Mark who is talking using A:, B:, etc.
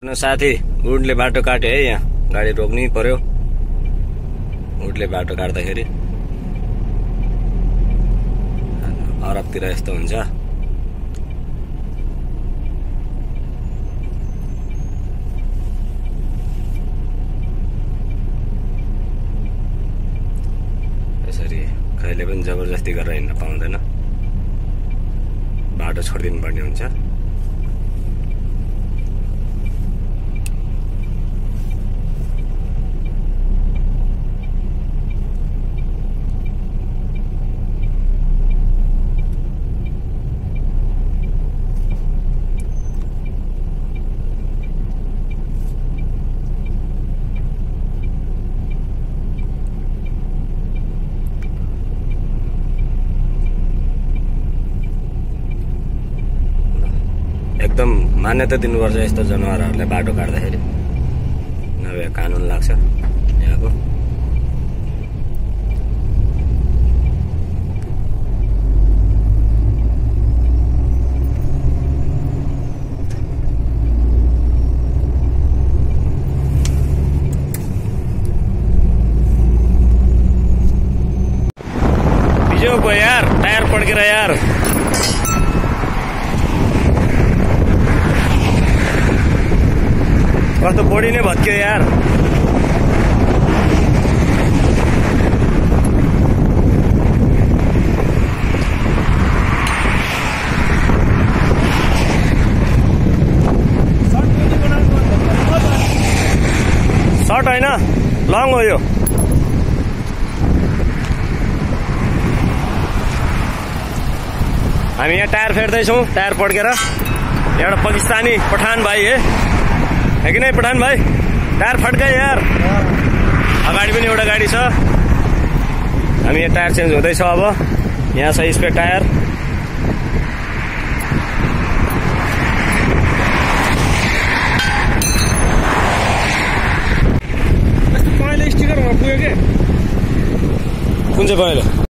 A: साथी उडले बाटो काट्यो है। यहाँ गाडी रोक्नै पर्यो। उडले बाटो काट्दाखेरि अरबतिर यस्तो हुन्छ। यसरी कहिले पनि जबरजस्ती गरेर हिँड्न पाउँदैन, बाटो छोडिदिनु पर्ने हुन्छ। एकदम मान्यता दिनुपर्छ यस्तो जनावरहरूलाई बाटो काट्दाखेरि, नभए कानुन लाग्छ यहाँको। बिजो गयो यार, टायर पड्केर यार। कस्तो बडी नै भत्क्यो यार। सर्ट होइन, लङ हो यो। हामी यहाँ टायर फेर्दैछौँ, टायर पड्केर। एउटा पाकिस्तानी पठान भाइ है कि नहीं पठान भाई? टायर फटका यार। अगाडि पनि एउटा गाडी छ। हामी यहाँ टायर चेन्ज हुँदैछ अब। यहाँ छ स्पेयर टायर।
B: पहेँलो स्टिकरमा पुग्यो के?
A: कुन चाहिँ पहेँलो?